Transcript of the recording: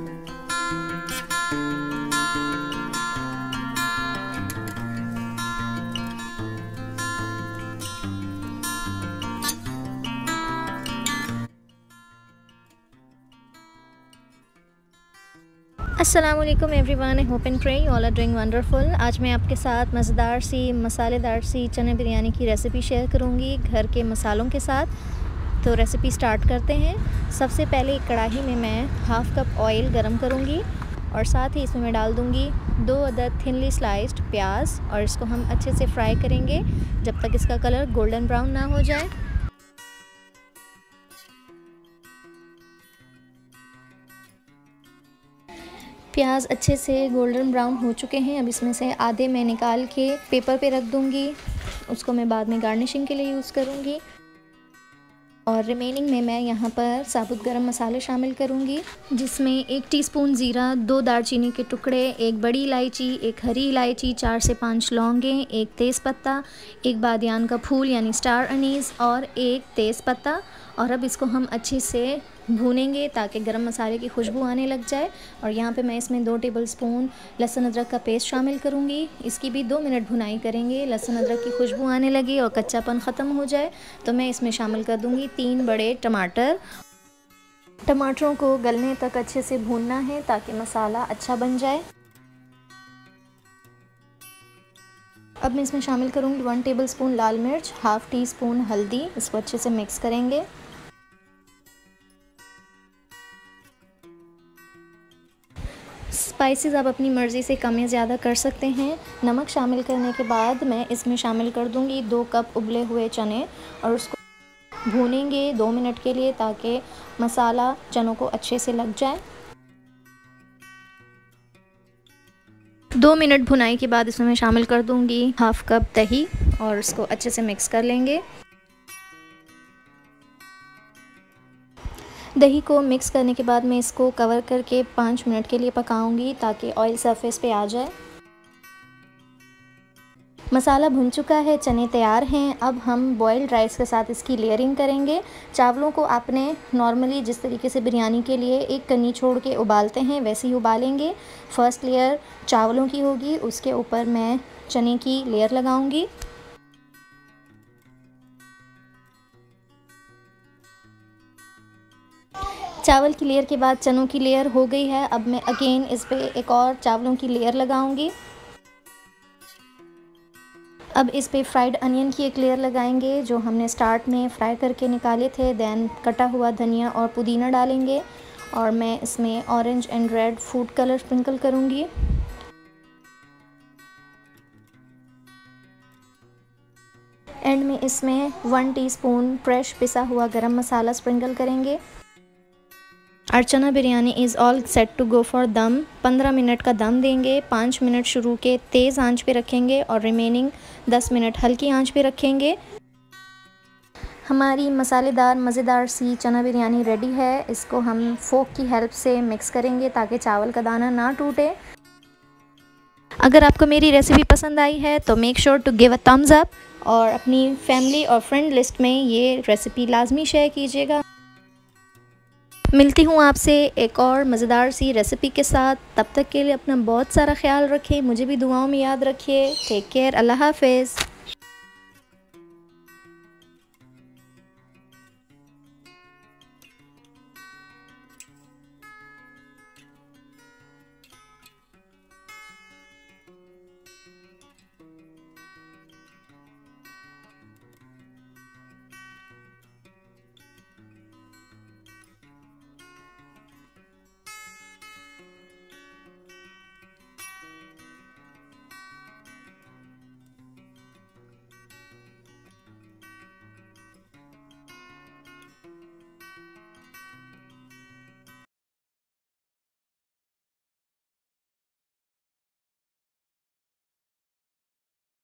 अस्सलामुअलैकुम everyone, I hope and pray you all are doing wonderful. आज मैं आपके साथ मज़ेदार सी मसालेदार सी चने बिरयानी की रेसिपी शेयर करूंगी घर के मसालों के साथ। तो रेसिपी स्टार्ट करते हैं। सबसे पहले एक कढ़ाई में मैं हाफ़ कप ऑयल गरम करूंगी और साथ ही इसमें मैं डाल दूंगी 2 अदद थिनली स्लाइस्ड प्याज और इसको हम अच्छे से फ्राई करेंगे जब तक इसका कलर गोल्डन ब्राउन ना हो जाए। प्याज अच्छे से गोल्डन ब्राउन हो चुके हैं। अब इसमें से आधे मैं निकाल के पेपर पे रख दूंगी, उसको मैं बाद में गार्निशिंग के लिए यूज़ करूंगी। और रिमेनिंग में मैं यहाँ पर साबुत गरम मसाले शामिल करूँगी, जिसमें 1 टीस्पून ज़ीरा, 2 दालचीनी के टुकड़े, 1 बड़ी इलायची, 1 हरी इलायची, 4 से 5 लौंगें, 1 तेज़पत्ता, 1 बादियान का फूल यानी स्टार अनीस और 1 तेज़पत्ता। और अब इसको हम अच्छे से भूनेंगे ताकि गरम मसाले की खुशबू आने लग जाए। और यहाँ पे मैं इसमें 2 टेबलस्पून लहसुन अदरक का पेस्ट शामिल करूँगी। इसकी भी 2 मिनट भुनाई करेंगे। लहसुन अदरक की खुशबू आने लगी और कच्चापन ख़त्म हो जाए तो मैं इसमें शामिल कर दूँगी 3 बड़े टमाटर। टमाटरों को गलने तक अच्छे से भूनना है ताकि मसाला अच्छा बन जाए। अब मैं इसमें शामिल करूँगी 1 टेबलस्पून लाल मिर्च, हाफ़ टी स्पून हल्दी। इसको अच्छे से मिक्स करेंगे। स्पाइसेस आप अपनी मर्ज़ी से कम या ज़्यादा कर सकते हैं। नमक शामिल करने के बाद मैं इसमें शामिल कर दूंगी 2 कप उबले हुए चने और उसको भूनेंगे 2 मिनट के लिए ताकि मसाला चनों को अच्छे से लग जाए। 2 मिनट भुनाई के बाद इसमें मैं शामिल कर दूंगी हाफ़ कप दही और इसको अच्छे से मिक्स कर लेंगे। दही को मिक्स करने के बाद मैं इसको कवर करके 5 मिनट के लिए पकाऊंगी ताकि ऑयल सरफेस पे आ जाए। मसाला भुन चुका है, चने तैयार हैं। अब हम बॉइल्ड राइस के साथ इसकी लेयरिंग करेंगे। चावलों को आपने नॉर्मली जिस तरीके से बिरयानी के लिए एक कन्नी छोड़ के उबालते हैं वैसे ही उबालेंगे। फर्स्ट लेयर चावलों की होगी, उसके ऊपर मैं चने की लेयर लगाऊंगी। चावल की लेयर के बाद चनों की लेयर हो गई है। अब मैं अगेन इस पे एक और चावलों की लेयर लगाऊंगी। अब इस पे फ्राइड अनियन की एक लेयर लगाएंगे जो हमने स्टार्ट में फ्राई करके निकाले थे। देन कटा हुआ धनिया और पुदीना डालेंगे और मैं इसमें orange and red food colour sprinkle करूँगी। एंड में इसमें 1 टीस्पून फ्रेश पिसा हुआ गरम मसाला स्प्रिंकल करेंगे। और chana biryani is all set to go for dum. 15 minute का दम देंगे। 5 मिनट शुरू के तेज़ आंच पे रखेंगे और रिमेनिंग 10 मिनट हल्की आंच पे रखेंगे। हमारी मसालेदार मज़ेदार सी चना बिरयानी रेडी है। इसको हम फोक की हेल्प से मिक्स करेंगे ताकि चावल का दाना ना टूटे। अगर आपको मेरी रेसिपी पसंद आई है तो make sure to give a thumbs up और अपनी फैमिली और फ्रेंड लिस्ट में ये रेसिपी लाजमी शेयर कीजिएगा। मिलती हूँ आपसे एक और मज़ेदार सी रेसिपी के साथ। तब तक के लिए अपना बहुत सारा ख्याल रखें, मुझे भी दुआओं में याद रखिए। टेक केयर, अल्लाह हाफ़िज़।